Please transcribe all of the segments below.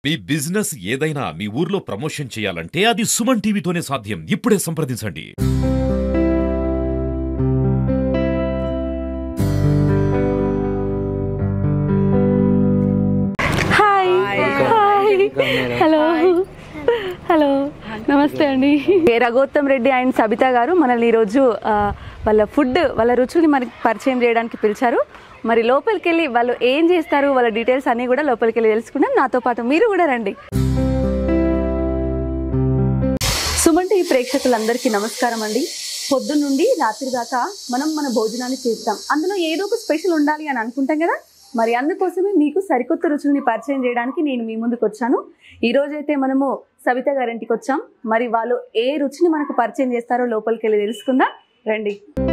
మీ business ఏదైనా మీ ఊర్లో promotion చేయాలంటే అది సుమన్ టీవీతోనే సాధ్యం. ఇప్పుడే సంప్రదించండి. హలో హలో నమస్తే అండి. రఘోత్తమ్ రెడ్డి అండ్ సబితా గారు మనల్ని ఈరోజు వాళ్ళ రుచుల్ని మనకి పరిచయం చేయడానికి పిలిచారు. మరి లోపలికి వెళ్ళి వాళ్ళు ఏం చేస్తారు, వాళ్ళ డీటెయిల్స్ అన్నీ కూడా లోపలికి వెళ్ళి తెలుసుకుందాం. నాతో పాటు మీరు కూడా రండి. సుమన్ టీవీ ప్రేక్షకులందరికీ నమస్కారం అండి. పొద్దున్న నుండి రాత్రి దాకా మనం మన భోజనాన్ని చేస్తాం. అందులో ఏదో ఒక స్పెషల్ ఉండాలి అని అనుకుంటాం కదా. మరి అందుకోసమే మీకు సరికొత్త రుచుల్ని పరిచయం చేయడానికి నేను మీ ముందుకు వచ్చాను. ఈ రోజైతే మనము సబిత గారింటికి వచ్చాం. మరి వాళ్ళు ఏ రుచిని మనకు పరిచయం చేస్తారో లోపలికి వెళ్ళి తెలుసుకుందాం రండి.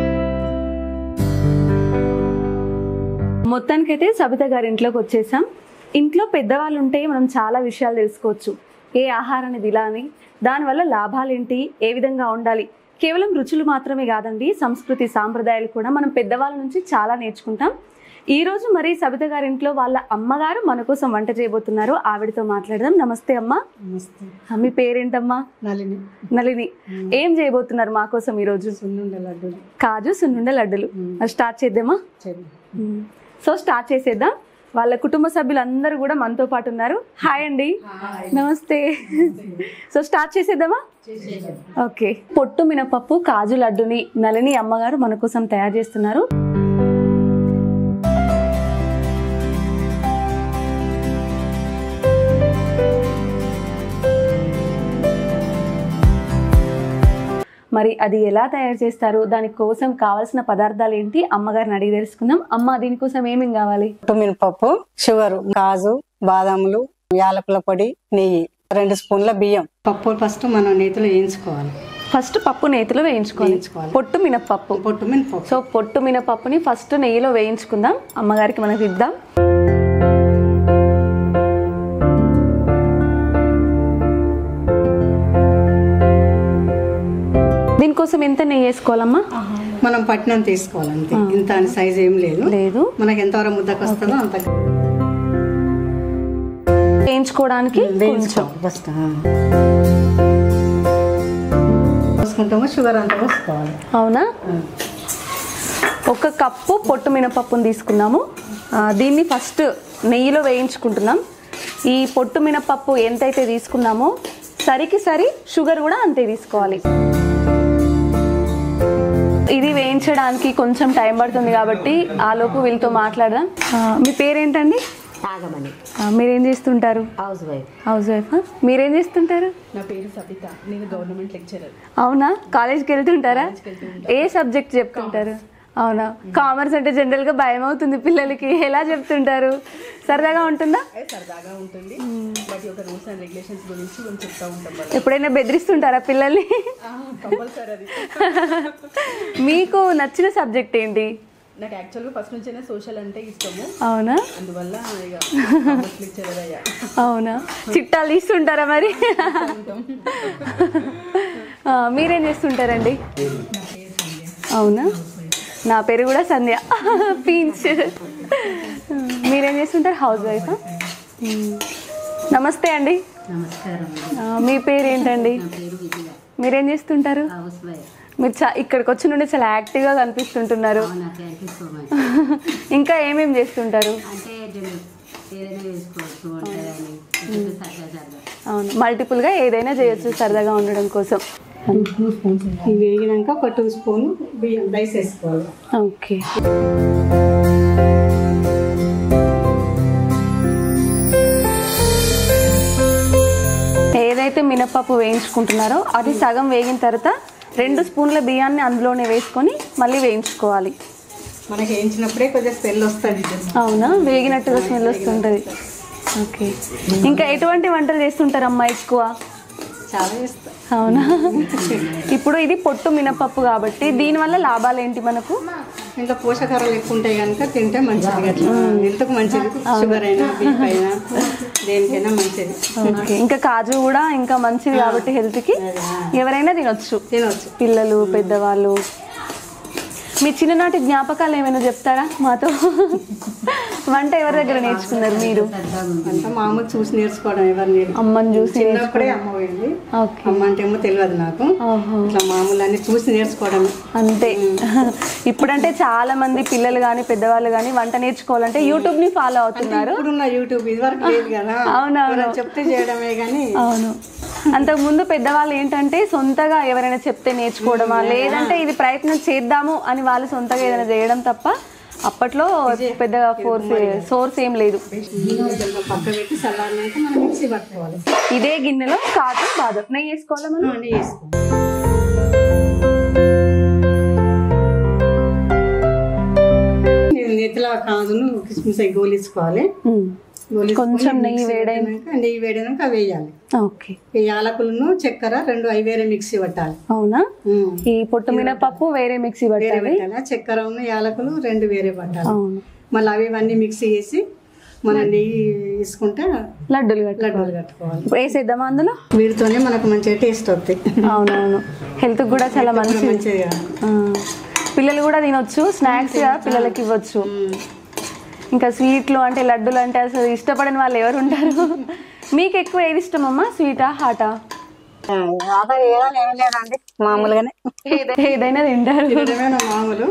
మొత్తానికైతే సబిత గారింట్లోకి వచ్చేసాం. ఇంట్లో పెద్దవాళ్ళు ఉంటే మనం చాలా విషయాలు తెలుసుకోవచ్చు. ఏ ఆహారాన్ని తినాలి, దానివల్ల లాభాలేంటి, ఏ విధంగా ఉండాలి. కేవలం రుచులు మాత్రమే కాదండి, సంస్కృతి సాంప్రదాయాలు కూడా మనం పెద్దవాళ్ళ నుంచి చాలా నేర్చుకుంటాం. ఈ రోజు మరి సబిత గారి ఇంట్లో వాళ్ళ అమ్మగారు మన కోసం వంట చేయబోతున్నారు. ఆవిడతో మాట్లాడదాం. నమస్తే అమ్మా. నమస్తే. మీ పేరేంటమ్మా? నళిని. నళిని. ఏం చేయబోతున్నారు మా కోసం ఈ రోజు? సున్నుండ లడ్డూలు. కాజు సున్నుండ లడ్డులు. స్టార్ట్ చేద్దామా? సో స్టార్ట్ చేసేద్దాం. వాళ్ళ కుటుంబ సభ్యులందరూ కూడా మనతో పాటు ఉన్నారు. హాయ్ అండి. నమస్తే. సో స్టార్ట్ చేసేద్దామా? ఓకే. పొట్టు మినపప్పు కాజు లడ్డుని నళిని అమ్మగారు మన కోసం తయారు చేస్తున్నారు. మరి అది ఎలా తయారు చేస్తారు, దానికోసం కావాల్సిన పదార్థాలు ఏంటి, అమ్మగారిని అడిగి తెలుసుకుందాం. అమ్మ, దీనికోసం ఏమేమి కావాలి? మినపప్పు, షుగర్, కాజు, బాదాములు, యాలకుల పొడి, నెయ్యి, 2 స్పూన్ల బియ్యం. పప్పు ఫస్ట్ మనం నేతిలో వేయించుకోవాలి. ఫస్ట్ పప్పు నేతిలో వేయించుకోవాలి. పొట్టు మినపప్పు. సో పొట్టు మినపప్పుని ఫస్ట్ నెయ్యిలో వేయించుకుందాం. అమ్మగారికి మనకి ఇద్దాం. దీనికోసం ఎంత నెయ్యి వేసుకోవాలమ్మా? మనం పట్టినం తీసుకోవాలి అంతే. ఇంత అని సైజ్ ఏం లేదు. మనకి ఎంతవరకు ముద్దకు వస్తుందో అంత వేయించుకోవడానికి ఫస్ట్ పోసుకుంటాము. షుగర్ అంతా పోసుకోవాలి. అవునా? 1 కప్పు పొట్టు మినపప్పును తీసుకున్నాము. దీన్ని ఫస్ట్ నెయ్యిలో వేయించుకుంటున్నాం. ఈ పొట్టు మినపప్పు ఎంతైతే తీసుకున్నామో సరికి సరి షుగర్ కూడా అంతే తీసుకోవాలి. ఇది వేయించడానికి కొంచెం టైం పడుతుంది కాబట్టి ఆలోపు వీళ్ళతో మాట్లాడదాం. మీ పేరేంటండి? మీరేం చేస్తుంటారు? Housewife. మీరేం చేస్తుంటారు? నా పేరు సబిత. నేను గవర్నమెంట్ లెక్చరర్. అవునా? కాలేజ్కి వెళ్తుంటారా? ఏ సబ్జెక్ట్ చెప్తుంటారు? అవునా? కామర్స్ అంటే జనరల్ గా భయం అవుతుంది పిల్లలకి. ఎలా చెప్తుంటారు? సరదాగా ఉంటుందా? సరదాగా ఉంటుంది. బట్ ఒక రూల్స్ అండ్ రెగ్యులేషన్స్ గురించి మనం చెప్తా ఉంటాం. ఎప్పుడైనా బెదిరిస్తుంటారా పిల్లల్ని? కంపల్సరీ. మీకు నచ్చిన సబ్జెక్ట్ ఏంటి? నాకు యాక్చువల్గా ఫస్ట్ నుంచే సోషల్ అంటే ఇష్టము. అవునా? అందువల్ల లెక్చరర్ అయ్యా. అవునా? చిట్టాలు తీస్తుంటారా మరి? మీరేం చేస్తుంటారండి? అవునా? నా పేరు కూడా సంధ్య. పీన్స్. మీరేం చేస్తుంటారు? Housewife. నమస్తే అండి. మీ పేరు ఏంటండి? మీరేం చేస్తుంటారు? మీరు ఇక్కడికి వచ్చి నుండి చాలా యాక్టివ్గా కనిపిస్తుంటున్నారు. ఇంకా ఏమేమి చేస్తుంటారు? అవును, మల్టిపుల్గా ఏదైనా చేయొచ్చు సరదాగా ఉండడం కోసం. వేగినాక ఒక 2 స్పూన్ బియ్యం రైస్ వేసుకోవాలి. ఓకే. ఏదైతే మినపప్పు వేయించుకుంటున్నారో అది సగం వేగిన తర్వాత 2 స్పూన్ల బియ్యాన్ని అందులోనే వేసుకొని మళ్ళీ వేయించుకోవాలి. మనకి వేయించినప్పుడే కొద్దిగా స్మెల్ వస్తుంది. అవునా? వేగినట్టుగా స్మెల్ వస్తుంటుంది. ఓకే. ఇంకా ఎటువంటి వంటలు చేస్తుంటారమ్మా ఎక్కువ? చాలా చేస్తా. అవునా? ఇప్పుడు ఇది పొట్టు మినపప్పు కాబట్టి దీనివల్ల లాభాలు ఏంటి మనకు? ఇంకా పోషకాలు ఎక్కువ ఉంటాయి కనుక తింటే మంచిది. అట్లా హెల్త్కు మంచిది. షుగర్ అయినా బీపీ అయినా దేనికైనా మంచిది. ఓకే. ఇంకా కాజు కూడా ఇంకా మంచిది కాబట్టి హెల్త్కి ఎవరైనా తినొచ్చు. తినవచ్చు, పిల్లలు, పెద్దవాళ్ళు. మీ చిన్ననాటి జ్ఞాపకాలు ఏమైనా చెప్తారా మాతో? వంట ఎవరి దగ్గర నేర్చుకున్నారు మీరు? అంతా మామూలు చూసి నేర్చుకోవడం, ఎవరు అమ్మని చూసి చిన్నప్పుడే అమ్మ పోయింది. ఓకే. అమ్మ అంటే ఏమో తెలియదు నాకు, ఇట్లా మామూలు అన్ని చూసి నేర్చుకోవడం అంతే. ఇప్పుడంటే చాలా మంది పిల్లలు కానీ పెద్దవాళ్ళు కానీ వంట నేర్చుకోవాలంటే యూట్యూబ్ ని ఫాలో అవుతున్నారు. ఇప్పుడున్న యూట్యూబ్ ఇదివరకు లేదు కదా. అవునవును, చెప్తే చేయడమే కానీ. అవును. అంతకు ముందు పెద్దవాళ్ళు ఏంటంటే సొంతగా ఎవరైనా చెప్తే నేర్చుకోవడమా, లేదంటే ఇది ప్రయత్నం చేద్దాము అని వాళ్ళు సొంతగా ఏదైనా చేయడం తప్ప అప్పట్లో పెద్దగా సోర్స్ ఏం లేదు. పక్క పెట్టి చల్లారినాక మనం మిక్సీ పట్టుకోవాలి. ఇదే గిన్నెలో కాజు బాదం నెయ్యి వేసుకోవాలి మనం. నెత్తిలో కాజును కిస్మిస్ గోలించుకోవాలి. కొంచెం నెయ్యి వేడైనాక అవి వేయాలి. ఓకే. ఈ యాలకులను చక్కెర రెండు అవి వేరే మిక్సీ పట్టాలి. అవునా? ఈ పొట్టు మినపప్పు వేరే మిక్సీ పట్టాలి, చక్కెర ఉన్న యాలకులు రెండు వేరే పట్టాలి. మళ్ళీ అవి ఇవన్నీ మిక్సీ చేసి మనం నెయ్యి తీసుకుంటే లడ్డూలు కట్టుకోవాలి. వేసేద్దామా అందులో? వీటితోనే మనకు మంచిగా టేస్ట్ వస్తాయి. అవునవును, హెల్త్ కూడా చాలా మంచిగా. పిల్లలు కూడా తినొచ్చు, స్నాక్స్ గా పిల్లలకి ఇవ్వచ్చు. ఇంకా స్వీట్లు అంటే లడ్డూలు అంటే అసలు ఇష్టపడని వాళ్ళు ఎవరు ఉంటారు? మీకు ఎక్కువ ఏది ఇష్టం అమ్మా, స్వీటా హాటా? మామూలుగానే ఏదైనా తింటారు. మామూలు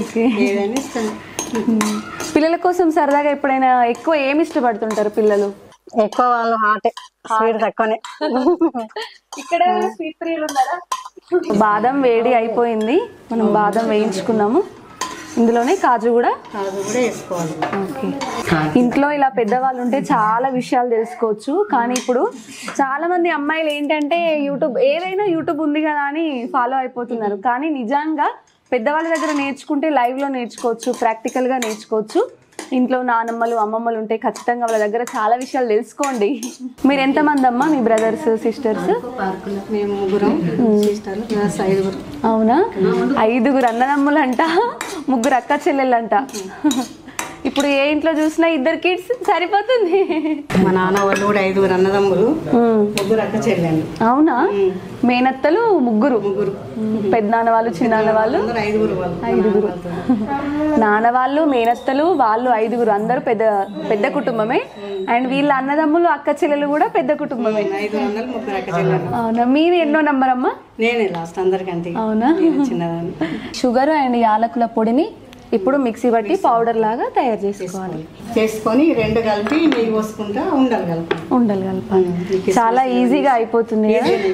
పిల్లల కోసం సరదాగా ఎప్పుడైనా ఎక్కువ ఏమి ఇష్టపడుతుంటారు పిల్లలు? ఎక్కువ వాళ్ళు హాటే, స్వీట్ తక్కువనే. ఇక్కడ స్వీట్ ప్రియులు ఉన్నారా? బాదం వేడి అయిపోయింది, మనం బాదం వేయించుకున్నాము. ఇందులోనే కాజు కూడా వేసుకోవాలి. ఓకే. ఇంట్లో ఇలా పెద్దవాళ్ళు ఉంటే చాలా విషయాలు తెలుసుకోవచ్చు. కానీ ఇప్పుడు చాలా మంది అమ్మాయిలు ఏంటంటే ఏదైనా యూట్యూబ్ ఉంది కదా అని ఫాలో అయిపోతున్నారు. కానీ నిజంగా పెద్దవాళ్ళ దగ్గర నేర్చుకుంటే లైవ్లో నేర్చుకోవచ్చు, ప్రాక్టికల్గా నేర్చుకోవచ్చు. ఇంట్లో నానమ్మలు అమ్మమ్మలు ఉంటే ఖచ్చితంగా వాళ్ళ దగ్గర చాలా విషయాలు తెలుసుకోండి. మీరు ఎంతమంది అమ్మా, మీ బ్రదర్స్ సిస్టర్స్? మేము ముగ్గురం. అవునా? 5 అన్నదమ్ములు అంట, 3 అక్క చెల్లెళ్ళంట. ఇప్పుడు ఏ ఇంట్లో చూసినా 2 కిడ్స్ సరిపోతుంది. మా నాన్న వాళ్ళు కూడా 5 అన్నదమ్ములు, 3 అక్క చెల్లెళ్ళు. అవునా? మేనత్తలు 3, పెద్దనాన్న వాళ్ళు చిన్నాన్న వాళ్ళు 5. నాన్న వాళ్ళు మేనత్తలు వాళ్ళు 5, అందరూ పెద్ద కుటుంబమే. అండ్ వీళ్ళ అన్నదమ్ములు అక్క చెల్లెలు కూడా పెద్ద కుటుంబమే. అవునా? మీది ఎన్నో నంబర్ అమ్మా? నేనే లాస్ట్ అందరికంటే. అవునా? చిన్నదాన్ని. షుగర్ అండ్ యాలకుల పొడిని ఇప్పుడు మిక్సీ బట్టి పౌడర్ లాగా తయారు చేసుకోవాలి. చేసుకొని 2 కలిపి నెయ్యి పోసుకుంటా ఉండలు కలపాలి. చాలా ఈజీగా అయిపోతుంది.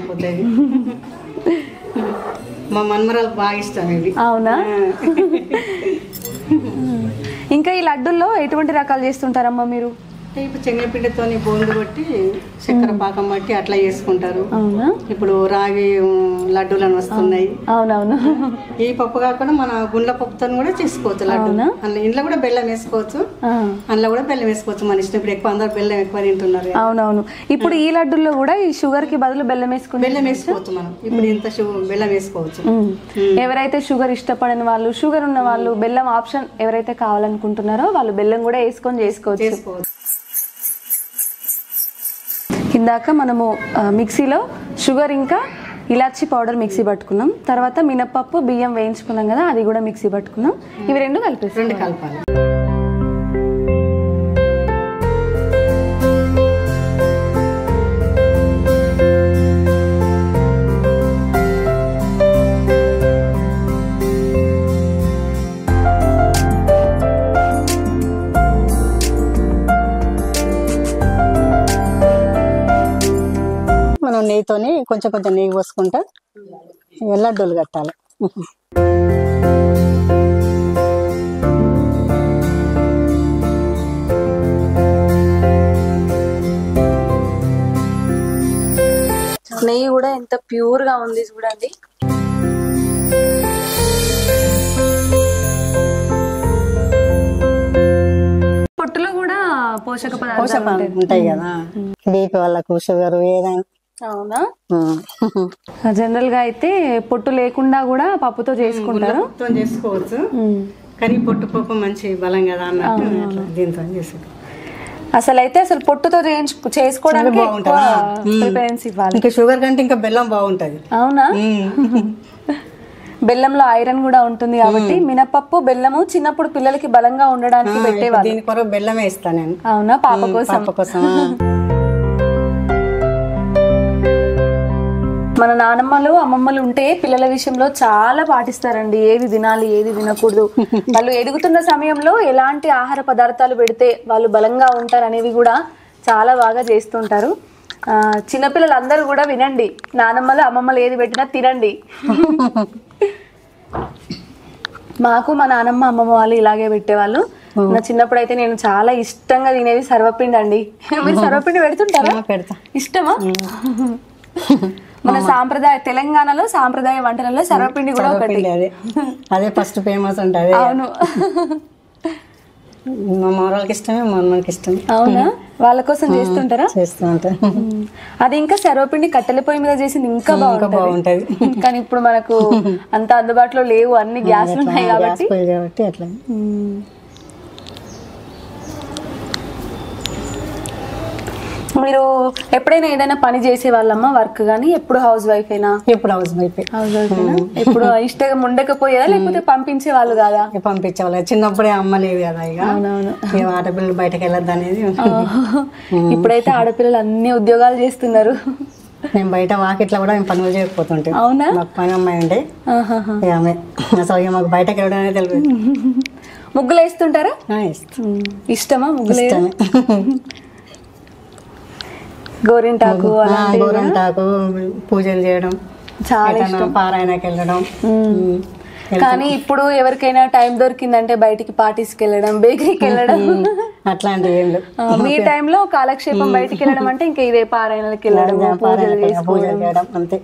మా మన్మరాలకు బాగా ఇష్టం ఇవి. అవునా? ఇంకా ఈ లడ్డూల్లో ఎటువంటి రకాలు చేస్తుంటారమ్మా మీరు? ఇప్పుడు శనగపిండితో బోందు కొట్టి చక్కెర పాకం బట్టి అట్లా చేసుకుంటారు. అవునా? ఇప్పుడు రాగి లడ్డూలను వస్తున్నాయి. అవునవును. ఈ పప్పు కాకుండా మన గుండ్ల పప్పుతో కూడా చేసుకోవచ్చు లడ్డు. అందులో ఇంట్లో కూడా బెల్లం వేసుకోవచ్చు, అందులో కూడా బెల్లం వేసుకోవచ్చు మన ఇష్టం. ఇప్పుడు ఎక్కువ అందరు బెల్లం ఎక్కువ తింటున్నారు. అవునవును. ఇప్పుడు ఈ లడ్డూల్లో కూడా ఈ షుగర్ కి బదులు బెల్లం వేసుకోవచ్చు మనం. ఇప్పుడు ఇంత బెల్లం వేసుకోవచ్చు. ఎవరైతే షుగర్ ఇష్టపడని వాళ్ళు, షుగర్ ఉన్న వాళ్ళు బెల్లం ఆప్షన్ ఎవరైతే కావాలనుకుంటున్నారో వాళ్ళు బెల్లం కూడా వేసుకొని చేసుకోవచ్చు. ఇందాక మనము మిక్సీలో షుగర్ ఇంకా ఇలాచి పౌడర్ మిక్సీ పట్టుకున్నాం. తర్వాత మినపప్పు బియ్యం వేయించుకున్నాం కదా, అది కూడా మిక్సీ పట్టుకున్నాం. ఇవి 2 కలపాలి. మనం నెయ్యితోని కొంచెం నెయ్యి పోసుకుంటా లడ్డూలు కట్టాలి. నెయ్యి కూడా ఎంత ప్యూర్ గా ఉంది చూడండి. పొట్టులో కూడా పోషక పదార్థాలు ఉంటాయి కదా, బీపీ వాళ్ళకు షుగర్ ఏదైనా. అవునా? జనరల్ గా అయితే పొట్టు లేకుండా కూడా పప్పుతో చేసుకుంటారు. చేసుకోవచ్చు, కానీ పొట్టు పప్పు మంచి బలం కదా అన్నట్టు దీంతో చేసుకుంటాం. అసలు పొట్టుతో చేసుకోవడానికి ప్రిఫరెన్స్ ఇవ్వాలి. ఇంకా షుగర్ కంటే ఇంకా బెల్లం బాగుంటది. అవునా? బెల్లంలో ఐరన్ కూడా ఉంటుంది కాబట్టి మినపప్పు బెల్లము చిన్నప్పుడు పిల్లలకి బలంగా ఉండడానికి పెట్టేవాళ్ళు. దీని కొరకు బెల్లమే ఇస్తాను నేను. అవునా? పాప కోసం. పాప కోసం. మన నానమ్మలు అమ్మమ్మలు ఉంటే పిల్లల విషయంలో చాలా పాటిస్తారండి. ఏది తినాలి ఏది తినకూడదు, వాళ్ళు ఎదుగుతున్న సమయంలో ఎలాంటి ఆహార పదార్థాలు పెడితే వాళ్ళు బలంగా ఉంటారు అనేవి కూడా చాలా బాగా చేస్తుంటారు. చిన్నపిల్లలందరూ కూడా వినండి, నానమ్మలు అమ్మమ్మలు ఏది పెట్టినా తినండి. మాకు మా నానమ్మ అమ్మమ్మ వాళ్ళు ఇలాగే పెట్టేవాళ్ళు. నా చిన్నప్పుడు అయితే నేను చాలా ఇష్టంగా తినేది సర్వపిండి అండి. మీరు సర్వపిండి పెడుతుంటారా? పెడతా. ఇష్టమా? మన సాంప్రదాయ తెలంగాణలో సాంప్రదాయ వంటలలో సర్వపిండి కూడా ఒకటి. అదే ఫస్ట్ ఫేమస్ ఉంటుంది. అవును. మా వాళ్ళకి ఇష్టమే, మా అమ్మకి ఇష్టమే. అవునా? వాళ్ళ కోసం చేస్తుంటారా? చేస్తూ ఉంటారు. అది ఇంకా సర్వపిండి కట్టెల పొయ్యి మీద చేసింది ఇంకా బాగుంటది. కానీ ఇప్పుడు మనకు అంత అందుబాటులో లేవు, అన్ని గ్యాస్లు ఉన్నాయి కాబట్టి అట్లా. మీరు ఎప్పుడైనా ఏదైనా పని చేసే వాళ్ళమ్మా? వర్క్ గానీ ఎప్పుడు హౌస్ వైఫ్ అయినా? ఎప్పుడు హౌస్ వైఫ్. ఎప్పుడు ఇష్టంగా ఉండకపోయేదా లేకపోతే పంపించే వాళ్ళు కాదా? పంపించేవాళ్ళు. చిన్నప్పుడే అమ్మ లేదు కదా, ఇక ఆడపిల్లలు బయటకు వెళ్ళొద్దు అనేది. ఇప్పుడైతే ఆడపిల్లలు అన్ని ఉద్యోగాలు చేస్తున్నారు. మేము బయట వాకిట్లో కూడా మేము పనులు చేయకపోతుంటే. అవునా? మాకు పని అమ్మాయి ఉంటే ఆమె అసలు మాకు బయటకు వెళ్ళడం అనేది తెలియదు. ముగ్గులు వేస్తుంటారా? ఇష్టమా ముగ్గులు? గోరింటాకు గోరింటాకు పూజలు చేయడం, చాలా ఇష్టం. పారాయణకి వెళ్ళడం. కానీ ఇప్పుడు ఎవరికైనా టైం దొరికిందంటే బయటికి పార్టీస్కి వెళ్ళడం, బేకరీకి వెళ్ళడం అట్లాంటివి ఏం లేవు. మీ టైంలో కాలక్షేపం బయటికి వెళ్ళడం అంటే ఇంకా ఇదే పారాయణకి వెళ్ళడం, పూజలు చేయడం అంతే.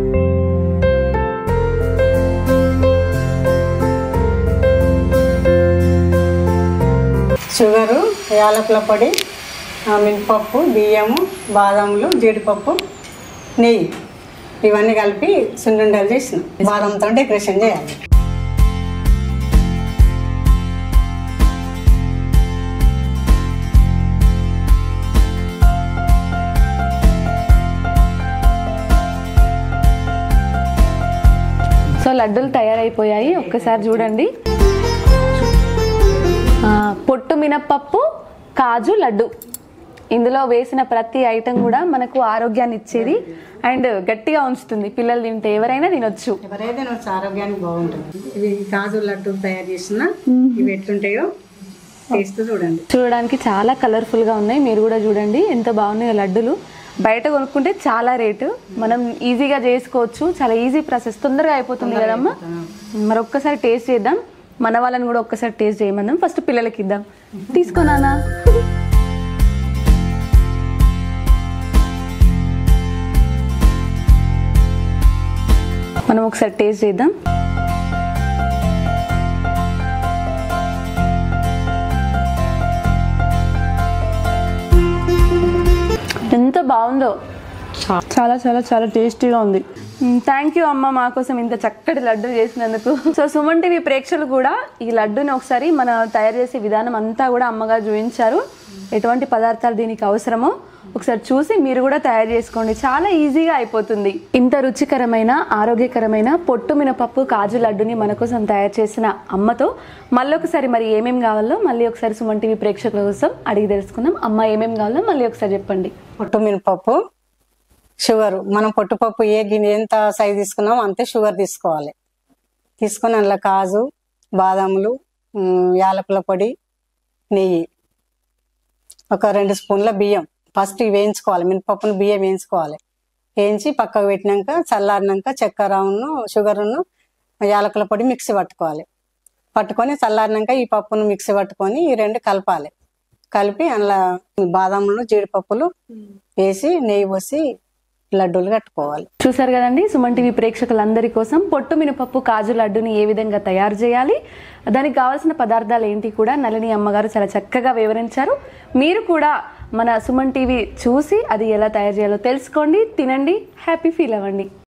షుగరు, యాలకుల పొడి, మినపప్పు, బియ్యము, బాదంలు, జీడిపప్పు, నెయ్యి ఇవన్నీ కలిపి సున్నుండలు చేసిన బాదంతో డెకరేషన్ చేయాలి. సో లడ్డూలు తయారైపోయాయి, ఒక్కసారి చూడండి. పొట్టు మినపప్పు కాజు లడ్డు, ఇందులో వేసిన ప్రతి ఐటెం కూడా మనకు ఆరోగ్యాన్ని ఇచ్చేది అండ్ గట్టిగా ఉంచుతుంది. పిల్లలు తింటే ఎవరైనా తినొచ్చు. ఎవరైనా తినొచ్చు, ఆరోగ్యానికి బాగుంటుంది. ఇవి కాజు లడ్డు తయారు చేసిన ఇవి ఎట్లుంటాయో టేస్ట్ చూడండి. చూడడానికి చాలా కలర్ఫుల్ గా ఉన్నాయి. మీరు కూడా చూడండి ఎంత బాగున్నాయో లడ్డులు. బయట కొనుక్కుంటే చాలా రేటు, మనం ఈజీగా చేసుకోవచ్చు. చాలా ఈజీ ప్రాసెస్, తొందరగా అయిపోతుంది కదమ్మా. మరి ఒక్కసారి టేస్ట్ చేద్దాం. మన వాళ్ళని కూడా ఒక్కసారి టేస్ట్ చేయమందాం. ఫస్ట్ పిల్లలకి ఇద్దాం. తీసుకోనా? మనం ఒకసారి టేస్ట్ చేద్దాం. ఎంత బాగుందో, చాలా చాలా చాలా టేస్టీగా ఉంది. థ్యాంక్ యూ అమ్మ, మా కోసం ఇంత చక్కటి లడ్డు చేసినందుకు. సో సుమన్ టీవీ ప్రేక్షకులు కూడా ఈ లడ్డుని ఒకసారి మన తయారు చేసే విధానం అంతా కూడా అమ్మగారు చూపించారు. ఎటువంటి పదార్థాలు దీనికి అవసరమో ఒకసారి చూసి మీరు కూడా తయారు చేసుకోండి, చాలా ఈజీగా అయిపోతుంది. ఇంత రుచికరమైన ఆరోగ్యకరమైన పొట్టు మినపప్పు కాజు లడ్డుని మన కోసం తయారు చేసిన అమ్మతో మళ్ళొకసారి మరి ఏమేమి కావాలో మళ్ళీ ఒకసారి సుమన్ టీవీ ప్రేక్షకుల కోసం అడిగి తెలుసుకుందాం. అమ్మ ఏమేమి కావాలో మళ్ళీ ఒకసారి చెప్పండి. పొట్టు మినపప్పు, షుగర్, మనం పొట్టుపప్పు ఎంత సైజు తీసుకున్నామో అంతే షుగర్ తీసుకోవాలి. తీసుకొని అందులో కాజు, బాదాములు, యాలకుల పొడి, నెయ్యి, ఒక 2 స్పూన్ల బియ్యం. ఫస్ట్ ఇవి వేయించుకోవాలి, మినపప్పును బియ్యం వేయించుకోవాలి. వేయించి పక్కకు పెట్టినాక చల్లారినాక చక్కెరను, షుగర్ను, యాలకుల పొడి మిక్సీ పట్టుకోవాలి. పట్టుకొని చల్లారినాక ఈ పప్పును మిక్సీ పట్టుకొని ఈ 2 కలపాలి. కలిపి అందులో బాదాములు, జీడిపప్పులు వేసి నెయ్యి పోసి లడ్డూలు కట్టుకోవాలి. చూసారు కదండి, సుమన్ టీవీ ప్రేక్షకులందరి కోసం పొట్టు మినపప్పు కాజు లడ్డుని ఏ విధంగా తయారు చేయాలి, దానికి కావాల్సిన పదార్థాలు ఏంటి కూడా నళిని అమ్మగారు చాలా చక్కగా వివరించారు. మీరు కూడా మన సుమన్ టీవీ చూసి అది ఎలా తయారు చేయాలో తెలుసుకోండి, తినండి, హ్యాపీ ఫీల్ అవ్వండి.